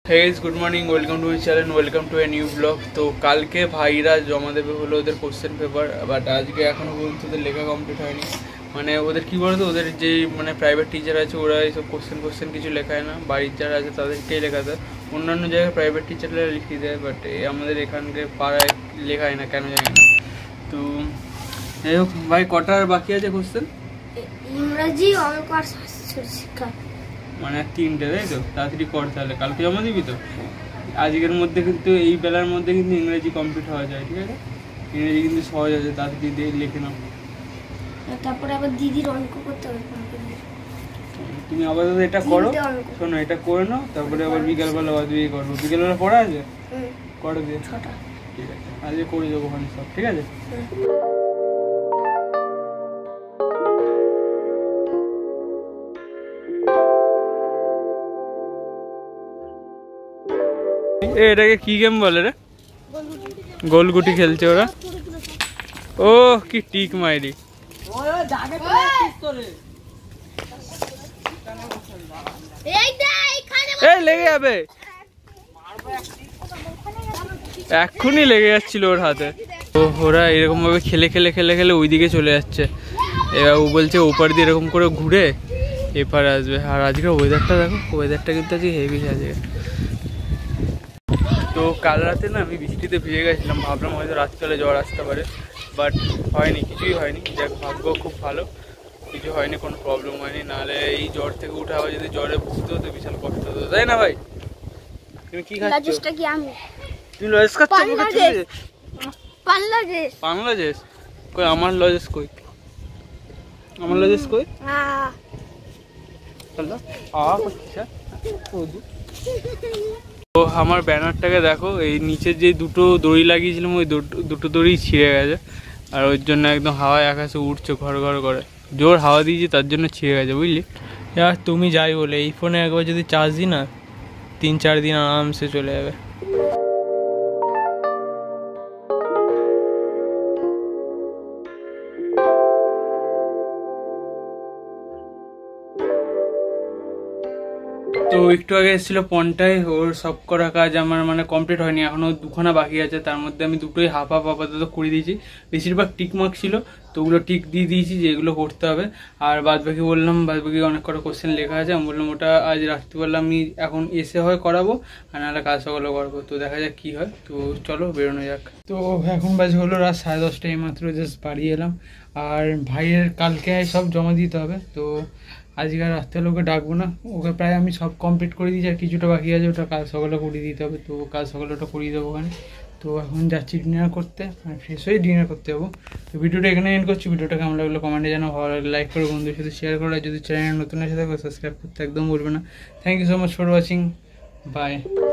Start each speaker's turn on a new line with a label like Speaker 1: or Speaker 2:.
Speaker 1: Hey guys, good morning. Welcome to my channel. Welcome to a new vlog. তো কালকে ভাইরা জমা দেবে হলো ওদের কোশ্চেন পেপার, বাট আজকে এখনো পর্যন্ত ওদের লেখা কমপ্লিট হয়নি। মানে ওদের কী বলতো, ওদের যে মানে প্রাইভেট টিচার আছে ওরা এইসব কোশ্চেন কিছু লেখায় না, বাড়ির যারা আছে তাদেরকেই লেখাতে। অন্যান্য জায়গায় প্রাইভেট টিচাররা লিখিয়ে দেয়, বাট আমাদের এখানকার পাড়ায় লেখায় না, কেন জানি না। তো যাই হোক ভাই, কটার বাকি আছে কোশ্চেন?
Speaker 2: ইংরেজি, অঙ্ক আর শিক্ষা।
Speaker 1: মানে 3টে, তাই তো? তাড়াতাড়ি কর তাহলে, কালকে জমা দিবি তো? আজকের মধ্যে কিন্তু, এই বেলার মধ্যে কিন্তু ইংরেজি কমপ্লিট হওয়া যায়, ঠিক আছে? ইংরেজি কিন্তু সহজ আছে, তাড়াতাড়ি দিয়ে লিখে নাও।
Speaker 2: তারপরে আবার দিদির অঙ্ক করতে হবে।
Speaker 1: তুমি আপাতত এটা করো, শোনো এটা করে নাও, তারপরে আবার বিকালবেলা বাদ দিয়ে করবো। বিকালবেলা পড়া আছে, করে দিয়ে 6টা, ঠিক আছে? আজকে করে যাবো ওখানে সব, ঠিক আছে? এটাকে কি গেম বলে রে? গোলগুটি খেলছে ওরা। ও কি টিক মাইরি, এই লেগে যাবে, এক্ষুনি লেগে যাচ্ছিল ওর হাতে। তো ওরা এরকম ভাবে খেলে খেলে খেলে খেলে ওইদিকে চলে যাচ্ছে। এবার ও বলছে ওপার দিয়ে এরকম করে ঘুরে এপারে আসবে। আর আজকে ওয়েদারটা দেখো, ওয়েদারটা কিন্তু আজকে হেভি আছে। তো কাল রাতে না আমি বৃষ্টিতে ভিজে গেছিলাম, ভাবলাম হয়তো রাতকালে জ্বর আসতে পারে, বাট হয়নি, কিছুই হয়নি। যাক, ভাগ্য খুব ভালো, কিছু হয়নি, কোনো প্রবলেম হয়নি। নাহলে এই জ্বর থেকে উঠে আবার যদি জ্বরে ভুগতে হতো বিশাল কষ্ট হতো, তাই না ভাই? তুমি কি খাচ্ছ? তুমি লজেস খাচ্ছ? বাংলাদেশ কই? আমার লজেস কই? আমার লজেস কই? তো আমার ব্যানারটাকে দেখো, এই নিচের যে দুটো দড়ি লাগিয়েছিলাম ওই দুটো দড়ি ছিঁড়ে গেছে, আর ওর জন্য একদম হাওয়ায় আকাশে উঠছে ঘর ঘর করে। জোর হাওয়া দিয়েছি তার জন্য ছিঁড়ে গেছে, বুঝলি? আর তুমি যাই বলে, এই ফোনে একবার যদি চার্জ দিই না, 3-4 দিন আরামসে চলে যাবে। তো একটু আগে এসেছিলো পনটায়, ওর সব করা কাজ আমার মানে কমপ্লিট হয়নি, এখনও 2খানা বাকি আছে। তার মধ্যে আমি দুটোই হাফ আপাতত করে দিয়েছি। বেশিরভাগ টিক মার্ক ছিল, তো ওগুলো টিক দিয়ে দিয়েছি যে এগুলো করতে হবে। আর বাদবাকি বললাম, বাদবাকি অনেক কটা কোশ্চেন লেখা আছে, আমি বললাম ওটা আজ রাত্রিবেলা আমি এখন এসে হয় করাবো, আর নাহলে কাজ সকালে করবো। তো দেখা যাক কী হয়। তো চলো বেরোনো যাক। তো এখন বাজে হলো রাত 10:30, এইমাত্র জাস্ট বাড়ি এলাম। আর ভাইয়ের কালকে সব জমা দিতে হবে, তো আজকে আর রাত্রে ওকে ডাকবো না, ওকে প্রায় আমি সব কমপ্লিট করে দিয়েছি। আর কিছুটা বাকি আছে, ওটা কাল সকালে করিয়ে দিতে হবে। তো কাল সকালে ওটা করিয়ে দেবো ওখানে। তো এখন যাচ্ছি ডিনার করতে, মানে ফ্রেশ হয়ে ডিনার করতে যাবো। তো ভিডিওটা এখানে এন্ড করছি। ভিডিওটা কেমন লাগলো কমেন্টে জানাও, ভালো লাগলে লাইক করে বন্ধুদের সাথে শেয়ার করো, আর যদি চ্যানেল নতুন এসে থাকো সাবস্ক্রাইব করতে একদম ভুলবে না। Thank you so much for watching, by.